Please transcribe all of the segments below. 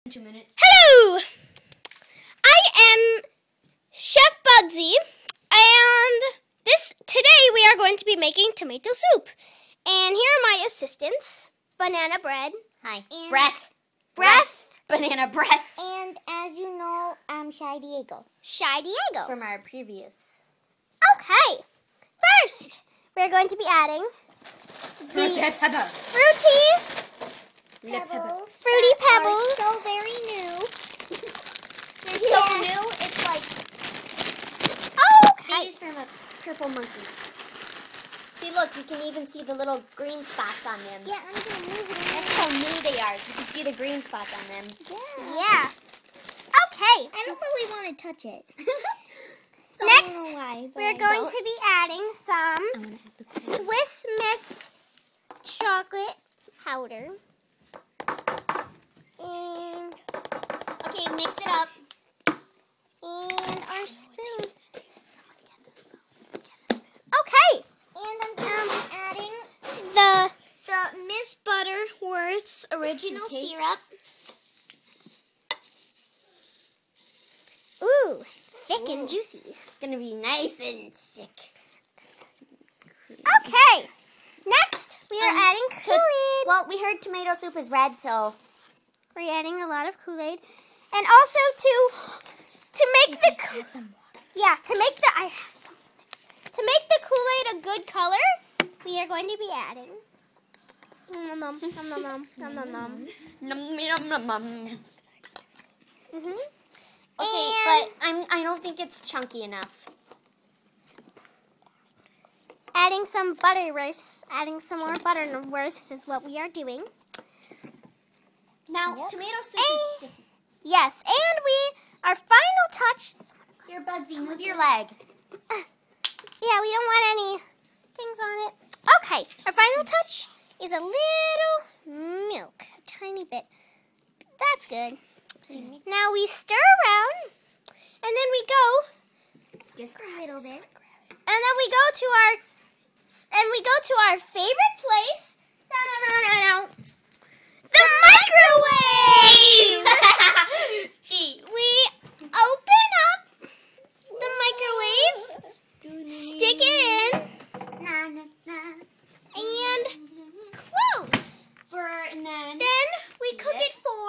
2 minutes. Hello! I am Chef Bugzy, and today we are going to be making tomato soup. And here are my assistants: banana bread. Hi. And Breath. Banana breath. And as you know, I'm Shy Diego. Shy Diego. From our previous. Okay. First, we're going to be adding the fruity Pebbles. pebbles. So very new. They're so new, it's like Okay. these from a purple monkey. See, look, you can even see the little green spots on them. Yeah, I'm gonna move it. That's how new they are. You can see the green spots on them. Yeah. Okay. I don't really want to touch it. Next, I don't know why, but we're going to be adding some Swiss Miss chocolate powder. And Okay, mix it up. our spoon. Okay. And I'm going to be adding The Miss Butterworth's original Taste. syrup. ooh, thick and juicy. It's going to be nice and thick. Okay. Next, we are adding Kool-Aid. Well, we heard tomato soup is red, so We're adding a lot of Kool-Aid, and also to make the Kool-Aid a good color, we are going to be adding. Nom, nom, nom. Okay, but I don't think it's chunky enough. Adding some Butterworths, adding some more Butterworths is what we are doing. Now, tomato soup is sticky. Yes, and our final touch. Here, Bugzy, move your leg. Yeah, we don't want any things on it. Okay, our final touch is a little milk, a tiny bit. That's good. Now we stir around, and then we go, Just a little bit. and then we go to our favorite place. The microwave! We open up the microwave, stick it in, and close. And then Then we cook it for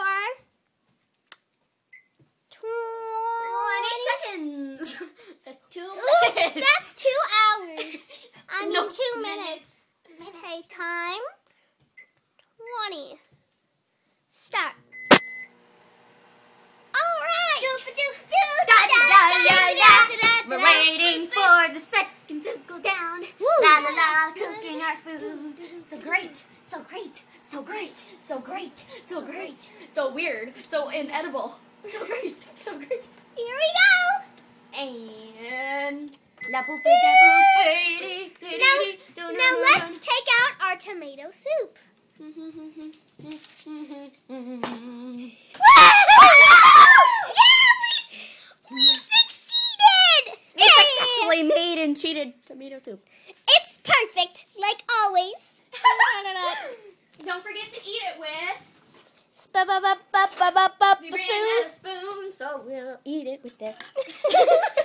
20 seconds. That's 2 Oops, minutes. that's 2 hours. I mean No, 2 minutes. Okay, time 20. Start. All right. We're waiting for the second to go down. La la la, cooking our food. So great, so great, so great, so great, so great, so weird, so inedible. So great, so great. Here we go. And la Now let's take out our tomato soup. We succeeded! We successfully made and cheated tomato soup. It's perfect, like always. Don't forget to eat it with. Spoon. We ran out of spoon, so we'll eat it with this.